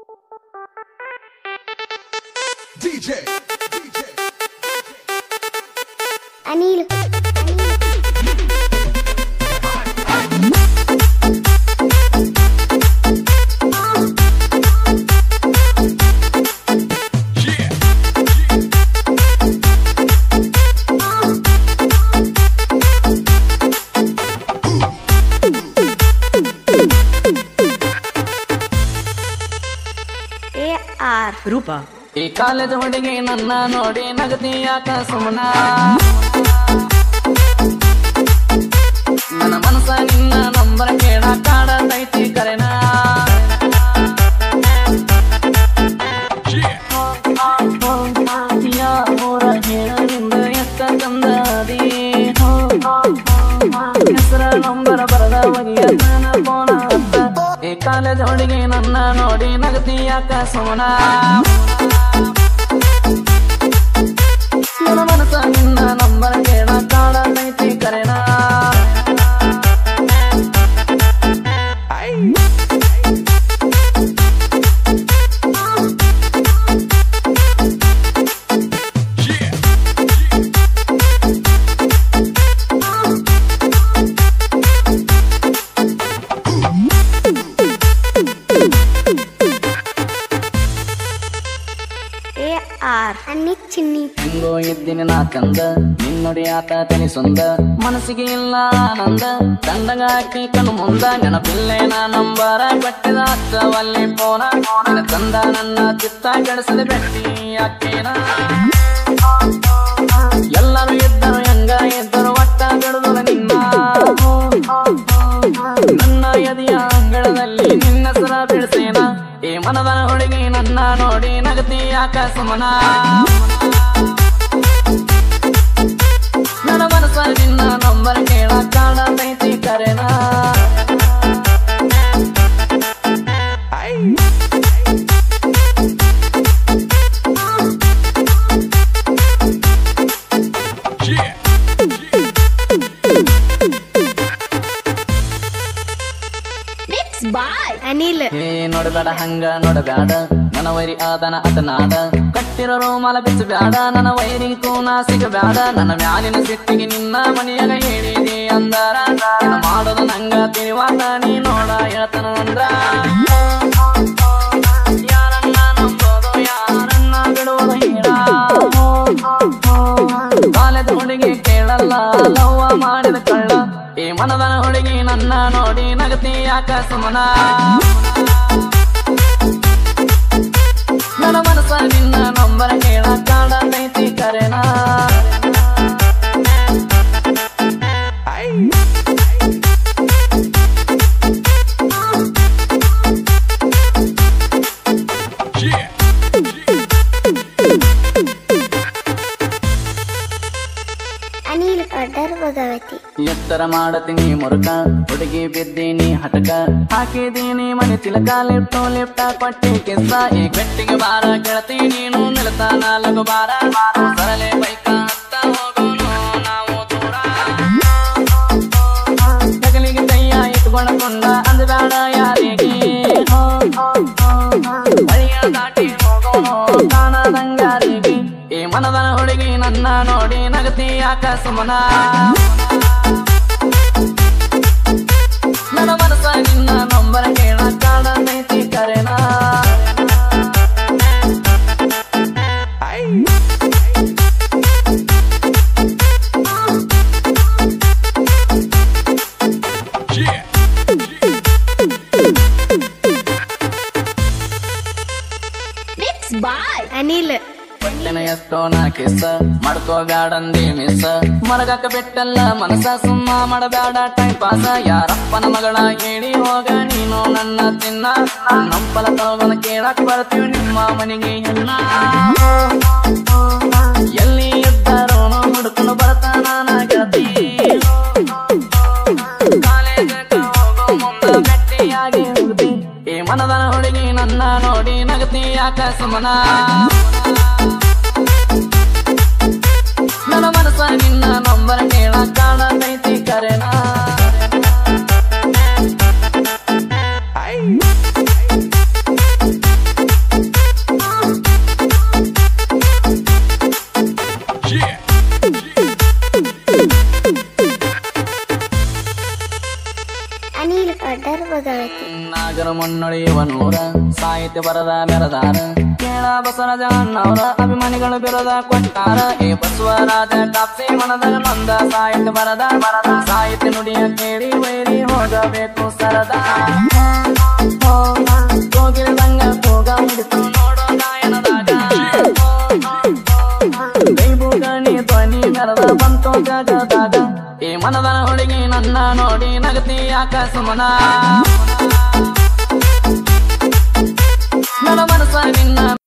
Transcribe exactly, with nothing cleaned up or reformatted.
D J, D J. Anil. ರೂಪ ಈ college ಹುಡುಗಿ ನನ್ನ ನೋಡಿ ನಗತಿ ಯಾಕ ಸುಮನ ನನ್ನ ಮನಸ ನಿನ್ನ ನಂಬರ್ ಕೇಳ ಕಾಡತೈತಿ ಕರೆನ ಊರ ಹೇಳರಿಂದ ಎಷ್ಟ ಚಂದದಿ ಹೆಸರ ನಂಬರ್ ಬರದ ಒಗಿಯ ಫೋನ ಈ ಕಾಲೇಜ್ ಹುಡುಗಿ ನನ್ನ ನೋಡಿ ನಗತಿ ಯಾಕ ಸುಮನ ನನ್ನ ಮನಸ ನಿನ್ನ ನಂಬರ್ ಕೇಳ ಕಾಡತೈತಿ ಕರೆನ ಹಿಂಗೋ ಇದ್ದೀನಿ ನಾ ಚಂದ ನಿನ್ನೊಡಿ ಆತ ತನಿ ಸೊಂದ ಮನಸ್ಸಿಗೆ ಇಲ್ಲ ಆನಂದ ದಂಡಗ ಹಾಕಿ ಕಣ್ಣು ಮುಂದ ನೆನಪಿಲ್ಲೆ ನಾ ನಂಬರ ಕೊಟ್ಟಿದ ಹತ್ತವಲ್ಲಿ ಪೋನ ತಂದ ನನ್ನ ಚಿತ್ತ ಕೆಡಿಸಿದ ಬೆಟ್ಟಿ ಯಾಕೇನ ಎಲ್ಲರೂ ಇದ್ದರು ಹೆಂಗ ಇದ್ದರು ಒಟ್ಟ ಬಿಡುದಲ್ಲ ನಿನ್ನ ನನ್ನ ಎದೆಯ ಅಂಗಳದಲ್ಲಿ ನಿನ್ನ ಸರ ಬಿಡಿಸೇನ ಈ ಮನದ ಹುಡುಗಿ ನನ್ನ ನೋಡಿ ನಗತಿ ಯಾಕ ಸುಮನ ನನ್ನ ಮನಸ್ಸ ನಿನ್ನ ನಂಬರ್ ಕೇಳ ಕಾಡತೈತಿ ಕರೆನ ಹೇ ನೋಡಬೇಡ ಹಂಗ ನೋಡಬೇಡ ನನ್ನ ವೈರಿ ಆದನ ಅತನಾಡ ಕಟ್ಟಿರೋ ರೋಮಾಲ ಬಿಚ್ಚಬೇಡ ನನ್ನ ವೈರಿ ಕೂನ ಸಿಗಬೇಡ ನನ್ನ ಮ್ಯಾಲಿನ ಸಿಟ್ಟಿಗೆ ನಿನ್ನ ಮನೆಯಾಗ ಹೇಳಿದಿ ಅಂದಾರ ಮಾಡೋದು ನಂಗ ತಿಳಿವಾದ ನೀ ನೋಡ ಹೇಳ್ತಾನ ಅಂದ್ರ ಯಾರನ್ನ ನಂಬೋದು ಯಾರನ್ನ ಬಿಡುವುದು ಹೇಳ ಕಾಲೇಜ್ ಹುಡುಗಿ ಕೇಳಲ್ಲ ಲವ್ವ ಮಾಡಿದ ಕಳ್ಳ ಈ ಮನದನ ಹುಡುಗಿ ನನ್ನ ನೋಡಿ ನಗತಿ ಯಾಕ ಸುಮನ ನನ್ನ ಮನಸ್ಸ ನಿನ್ನ ನಂಬರ್ ಕೇಳ ಕಾಡತೈತಿ ಕರೆನ ಎತ್ತರ ಮಾಡತೀನಿ ಮುರುಕ ಹುಡುಗಿ ಬಿದ್ದೀನಿ ಹಟಕ ಹಾಕಿದೀನಿ ಮನೆ ತಿಲಕ ಲಿಫ್ಟು ಲಿಫ್ಟ ಕೊಟ್ಟಿ ಕಿಸ್ಸ ಈ ಗಟ್ಟಿಗೆ ಬಾರ ಗೆಳತಿ ನೀನು ನಿಲ್ತಾನ ಲಗು ಬಾರ ಸರಳೆ ಬೈಕ ಹತ್ತ ಹೋಗೋನು ನಾವು ದೂರ ಜಗಲಿಗೆ ಕೈಯ ಇಟ್ಕೊಂಡಕೊಂಡ ಅಂದಬೇಡ ಯಾರಿಗೆ ಬಳಿಯ ದಾಟಿ ಹೋಗೋನು ಕಾಣದಂಗಾರಿಗೆ ಈ ಮನದನ ಹುಡುಗಿ ನನ್ನ ನೋಡಿ ನಗತಿ ಯಾಕ ಸುಮನ ನನ್ನ ಮನಸ್ಸ ನಿನ್ನ ನಂಬರ್ ಕೇಳ ಕಾಡತೈತಿ ಕರೆನ ಅನಿಲ್ ಪಟ್ಟಿನ ಎಷ್ಟೋ ನಾ ಕಿಸ್ಸ ಮಾಡ್ಕೋ ಬ್ಯಾಡಂದಿ ಮಿಸ್ ಮರಗಕ್ಕ ಬಿಟ್ಟಲ್ಲ ಮನಸ ಸುಮ್ಮ ಮಾಡಬೇಡ ಟೈಮ್ ಪಾಸ ಯಾರಪ್ಪನ ಮಗಳ ಹೇಳಿ ಹೋಗ ನೀನು ನನ್ನ ತಿನ್ನ ನಂಪಲ ತಗೋನ ಕೇಳಕ್ ಬರ್ತೀವಿ ನಿಮ್ಮ ಮನೆಗೆ ಹೆಣ್ಣ ಎಲ್ಲಿ ಇದ್ದಾರೋನು ಹುಡುಕನು ಬರ್ತಾನ ನಾ ಗೆಳತಿ ಕಾಲೇಜಕ್ಕೆ ಹೋಗೋ ಮುಂದ ಗಟ್ಟಿಯಾಗಿ ಹೋಗ್ತಿ ಈ ಮನದನ ಹುಡುಗಿ ನನ್ನ ನೋಡಿ ನಗತಿ ಯಾಕ ಸುಮನ ನನ್ನ ಮನಸ್ಸ ನಿನ್ನ ನಂಬರ್ ಕೇಳ ಕಾಡತೈತಿ ಕರೆನ ಮುನ್ನೊಳಿಯುವ ನೂರ ಸಾಹಿತ್ಯ ಬರದ ಮೆರದಾರ ಕೇಳ ಬಸವರಾಜ ಅಣ್ಣವರ ಅಭಿಮಾನಿಗಳು ಬಿರದ ಕೊಟ್ಟಾರ ಏ ಬಸವರಾಜ ಕಾಪ್ಸಿ ಮನದಾಗ ನೊಂದ ಸಾಹಿತ್ಯ ಬರದ ಬರದ ಸಾಹಿತ್ಯ ನುಡಿಯ ಕೇಳಿ ವೈರಿ ಹೋಗಬೇಕು ಸರದ ಹೋಗಿಲ್ದಂಗ ಹೋಗ ಹಿಡಿತು ನೋಡೋ ಗಾಯನದಾಗ ದೈಬುಗಣಿ ಧ್ವನಿ ಮೆರದ ಬಂತು ಜಗದಾಗ ಈ ಮನದ ಹುಡುಗಿ ನನ್ನ ನೋಡಿ ನಗತಿ ಯಾಕ ಸುಮನ ನನ್ನ ಮನಸ್ಸ ನಿನ್ನ